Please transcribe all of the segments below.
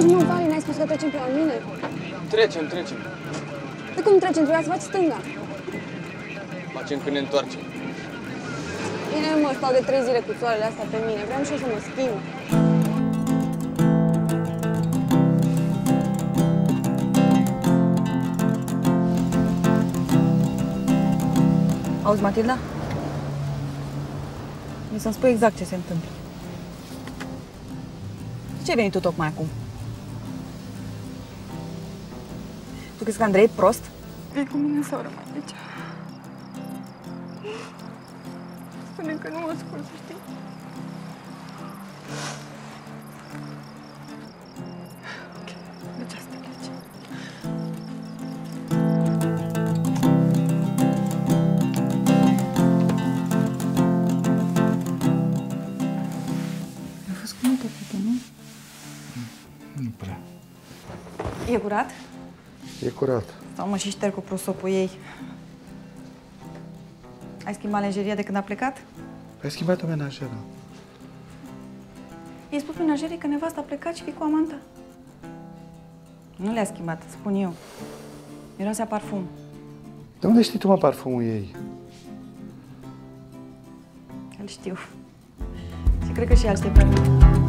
Nu, Vali, n-ai spus că trecem pe la mine? Trecem. De cum trecem? Trebuia să faci stânga. Facem când ne întoarcem. Bine, mă, stau de 3 zile cu soarele astea pe mine. Vreau și eu să mă schimb. Auzi, Matilda? Mi să-mi spui exact ce se întâmplă. De ce ai venit tu tocmai acum? Tu crezi că Andrei e prost? Vii cu mine sau rămâi aici? Spune că nu mă ascult, știi? Ok, deci asta plece. Ai fost cu multe fete, nu? Nu prea. E curat? E curat. Sau mă și șterg cu prosopul ei. Ai schimbat lenjeria de când a plecat? Ai schimbat-o menajera. I-ai spus menajerii că nevasta a plecat și vii cu amanta. Nu le-a schimbat, spun eu. Miroasea parfum. De unde știi tu, mă, parfumul ei? Îl știu. Și cred că și el știe pe mine.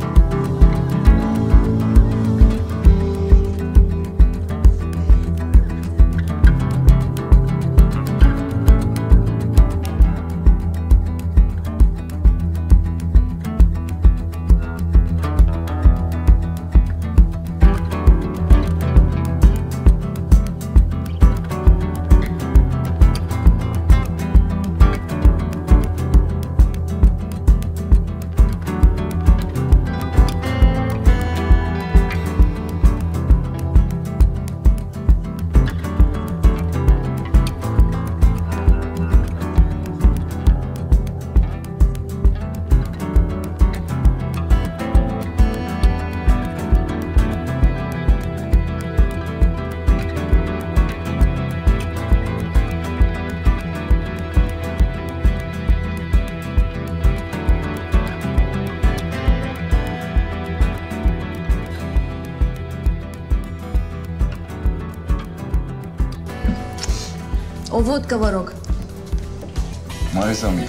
O vodcă, vă rog. Mare sau mic?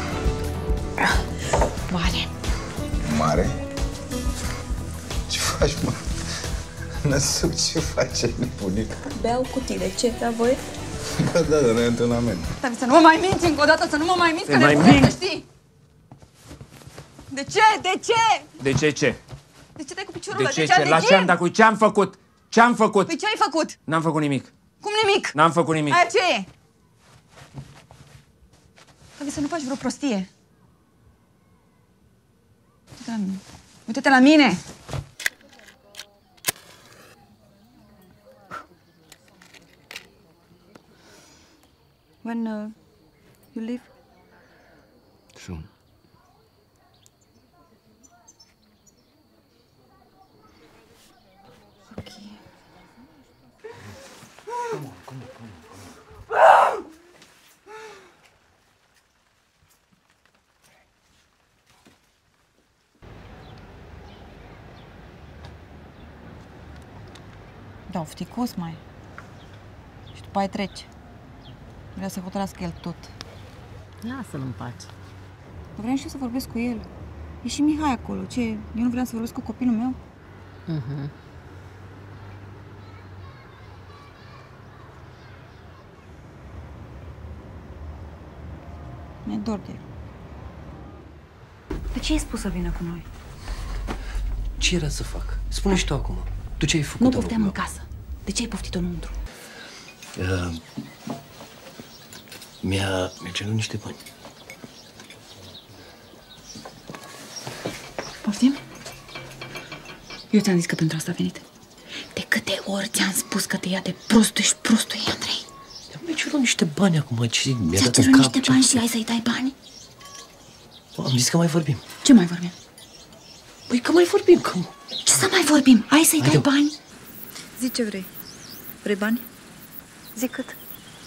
Mare. Mare? Ce faci, mă? Năsuc, ce faci, nebunică? Beau cu tine. Ce, bea voi? Da, dar noi antrenament. Dar să nu mă mai minți încă o dată, să nu mă mai minți, că mai nebunesc, să știi! De ce? De ce? De ce ce? De ce dai cu piciorul De ăla? ce ce? La ce am dat cu? Ce-am făcut? Ce-am făcut? Păi ce ai făcut? N-am făcut nimic. Cum nimic? N-am făcut nimic. Aia ce e? Trebuie să nu faci vreo prostie. Uite-te la mine. Uite-te la mine! When you leave? Soon. Okay. Come on. Da, ofticos mai. Și după aia treci. Vrea să hotărască el tot. Lasă-l în pace. Vreau și eu să vorbesc cu el. E și Mihai acolo. Ce? Eu nu vreau să vorbesc cu copilul meu? Mi-e dor de el. De ce ai spus să vină cu noi? Ce era să fac? Spune și tu acum. Tu ce ai făcut? Nu pofteam în casă. De ce ai poftit-o înăuntru? Mi-a cerut niște bani. Poftim? Eu ți-am zis că pentru asta a venit. De câte ori ți-am spus că te ia de prostul și prostul e, Andrei? Mi-a cerut niște bani acum. Ce mi-a Ți-a dat în cerut cap? niște bani și ai să-i dai bani? Am zis că mai vorbim. Ce mai vorbim? Păi că mai vorbim, că... Ce să mai vorbim? Ai să-i dai bani? Zi ce vrei. Vrei bani? Zi cât.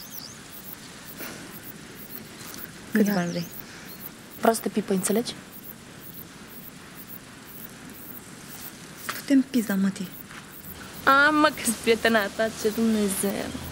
Câți bani vrei? Vreau să te pipăi, înțelegi? Putem pizda, mătii. Am, mă, că-s prietena ta, ce Dumnezeu.